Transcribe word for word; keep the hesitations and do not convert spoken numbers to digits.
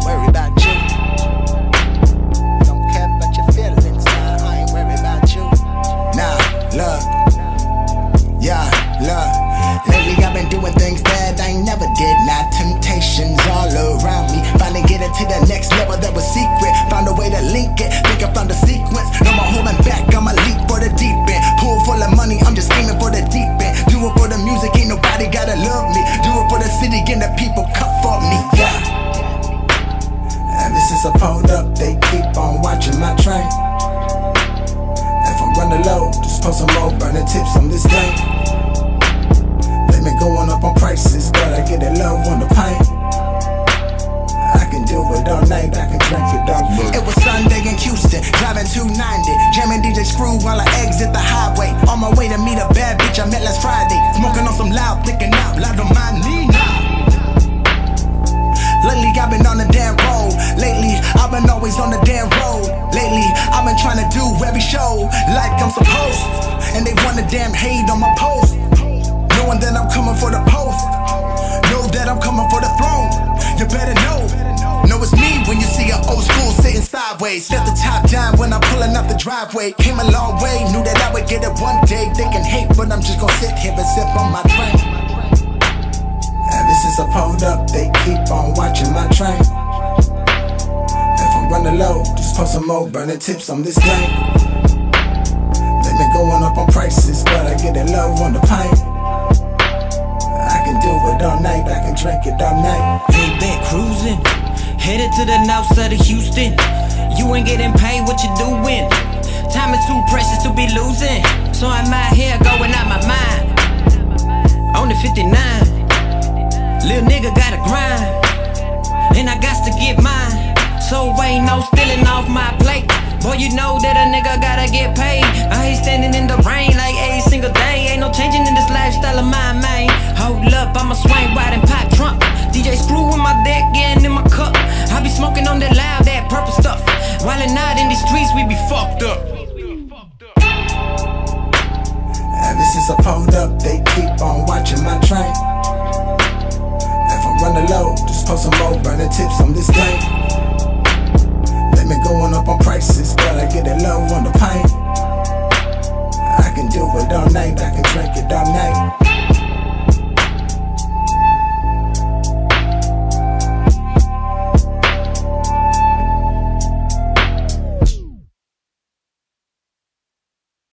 worried about you. Don't care about your feelings, nah, I ain't worried about you. Nah, look, yeah, look. Lately I've been doing things that I ain't never did. Now temptations all around me. Finally getting to the next level that was secret. Found a way to link it, think I found the sequence. No more holding back, I'ma leap for the deep end. Pool full of money, I'm just aiming for the deep end. Do it for the music, ain't nobody gotta love me. Do it for the city and the people come for me, yeah. Ever since I pulled up, they keep on watching my train. If I'm running low, just post some more burning tips on this game. They been going up on prices, but I get it low on the pain. I can do it all night, I can drink it all night. It was Sunday in Houston, driving two ninety, jamming D J Screw while I exit the highway. On my way to meet a bad bitch I met last Friday. Smoking on some loud, thinking out loud on my knee now. Lately I've been on the damn road. Lately I've been always on the damn road. Lately I've been trying to do every show like I'm supposed. And they wanna damn hate on my post, knowing that I'm coming for the post. Know that I'm coming for the throne. You better know. Know it's me when you see an old school sitting sideways. Let the top down when I'm pulling up the driveway. Came a long way, knew that I would get it one day. They can hate, but I'm just gonna sit here and sip on my drink. Ever since I pulled up, they keep on watching my train. If I'm running low, just post some more burning tips on this game. They been going up on prices, but I get it low on the pain. I can do it all night, I can drink it all night. Hey, back cruising, headed to the north side of Houston. You ain't getting paid, what you doing? Time is too precious to be losing, so I'm out here going out my mind. On the fifty-nine, little nigga gotta grind, and I got to get mine. So ain't no stealing off my plate. Boy, you know that a nigga gotta get paid. I hate standing in the rain like every single day. Ain't no changing in this lifestyle of mine, man. Hold up, I'ma swing wide and pop trunk. D J Screw in my deck, getting in my cup. I be smoking on that loud, that purple stuff. While at night in these streets, we be fucked up. Ever since I pulled up, they keep on watching my train. If I'm running low, just post some more burning tips on this game. They been going up on prices, but I get it low on the pain.